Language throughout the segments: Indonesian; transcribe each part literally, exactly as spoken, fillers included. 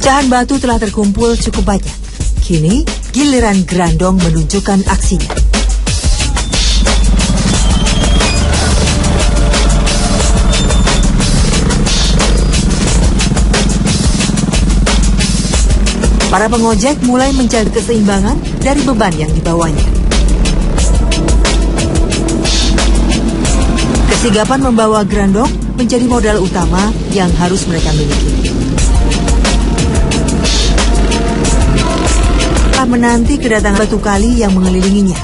Pecahan batu telah terkumpul cukup banyak. Kini, giliran Grandong menunjukkan aksinya. Para pengojek mulai mencari keseimbangan dari beban yang dibawanya. Kesigapan membawa Grandong menjadi modal utama yang harus mereka miliki. Menanti kedatangan batu kali yang mengelilinginya.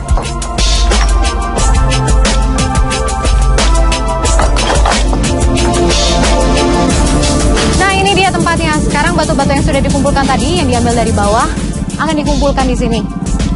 Nah, ini dia tempatnya. Sekarang batu-batu yang sudah dikumpulkan tadi, yang diambil dari bawah, akan dikumpulkan di sini.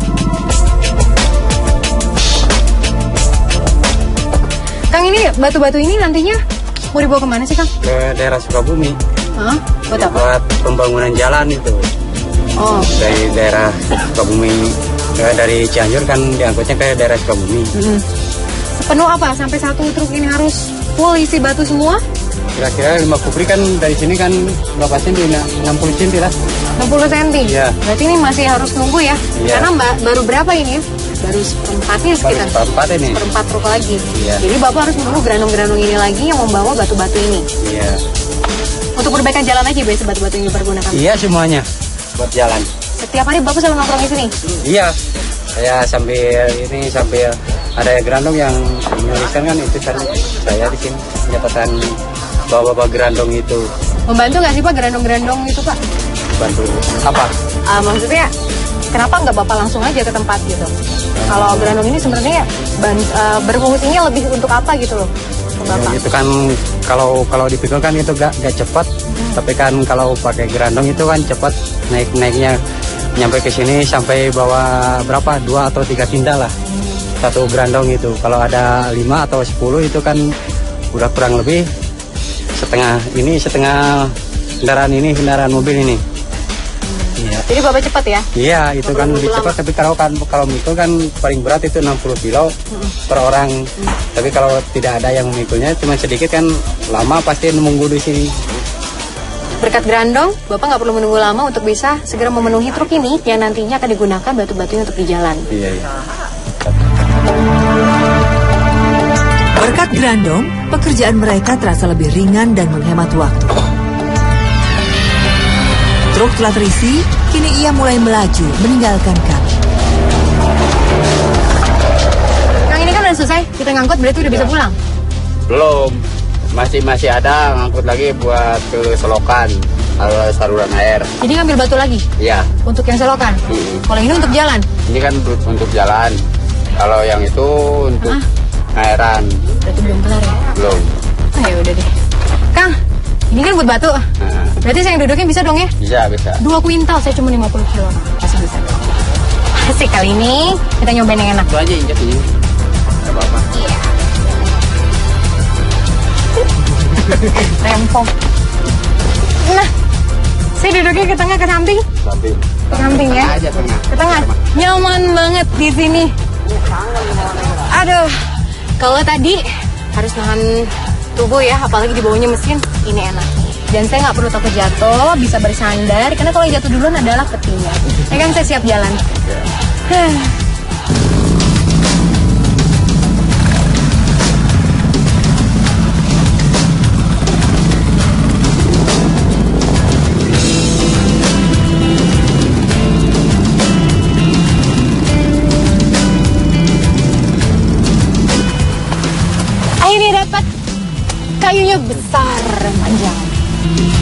Kang, ini batu-batu ini nantinya mau dibawa kemana sih, Kang? Ke daerah Sukabumi. Hah? Buat apa? Buat pembangunan jalan itu. Oh. Dari daerah Sukabumi, ya, dari Cianjur kan diangkutnya ke daerah Sukabumi. Mm-hmm. Penuh apa? Sampai satu truk ini harus full isi batu semua? Kira-kira lima kubri kan dari sini kan berapa senti? enam puluh senti lah. enam puluh senti? Iya. Berarti ini masih harus nunggu ya? Iya. Karena mbak, baru berapa ini? Baru seperempatnya sekitar. Baru seperempat ini. Seperempat truk lagi. Iya. Jadi Bapak harus menunggu Grandong-Grandong ini lagi yang membawa batu-batu ini. Iya. Untuk perbaikan jalan aja biasa batu-batu ini dipergunakan? Iya, semuanya buat jalan. Setiap hari Bapak selalu nongkrong di sini? Iya. Saya sambil ini sambil ada Grandong yang menuliskan kan itu kan saya di sini penyebatan bawa-bawa Grandong itu. Membantu nggak sih Pak Grandong-Grandong itu Pak? Bantu apa? Uh, maksudnya kenapa nggak Bapak langsung aja ke tempat gitu? Hmm. Kalau Grandong ini sebenarnya uh, berfungsinya lebih untuk apa gitu loh? Bapak? Ya, itu kan kalau kalau dipikul kan itu gak, gak cepat, hmm. tapi kan kalau pakai Grandong itu kan cepat naik naiknya nyampe ke sini sampai bawa berapa dua atau tiga tinda lah hmm. satu Grandong itu. Kalau ada lima atau sepuluh itu kan udah kurang lebih setengah ini setengah kendaraan ini kendaraan mobil ini. Iya. Jadi Bapak cepat ya? Iya, itu kan lebih cepat. Tapi kalau kan kalau mikul kan paling berat itu enam puluh kilo mm-hmm. per orang. Mm-hmm. Tapi kalau tidak ada yang memikulnya cuma sedikit kan lama pasti menunggu di sini. Berkat Grandong, Bapak nggak perlu menunggu lama untuk bisa segera memenuhi truk ini yang nantinya akan digunakan batu-batunya untuk di jalan. Iya, iya. Berkat Grandong, pekerjaan mereka terasa lebih ringan dan menghemat waktu. Truk telah terisi, kini ia mulai melaju meninggalkan kami. Kang, ini kan udah selesai, kita ngangkut berarti udah bisa pulang? Belum, masih masih ada ngangkut lagi buat ke selokan, saluran air. Jadi ngambil batu lagi? Iya. Untuk yang selokan? Mm-hmm. Kalau ini untuk jalan? Ini kan untuk jalan, kalau yang itu untuk ah. airan. Berarti belum kelar ya? Belum. Oh, ya udah deh. Kang, ini kan buat batu. Nah. Berarti saya yang duduknya bisa dong ya? Bisa, bisa. Dua kuintal, saya cuma lima puluh kilo. Masih bisa. Asik, kali ini kita nyobain yang enak. Itu aja injak ini. Gak apa-apa. Iya. Rempong. Nah, saya duduknya ke tengah, ke samping. Samping. Ke samping ya? Aja, tengah. Ke tengah. Nyaman banget di sini. Aduh, kalau tadi harus nahan tubuh ya, apalagi di bawahnya mesin, ini enak. Dan saya nggak perlu takut jatuh, bisa bersandar, karena kalau jatuh duluan adalah ketinggian. Ya kan, saya siap jalan. Yeah. Akhirnya dapat kayunya besar, panjang.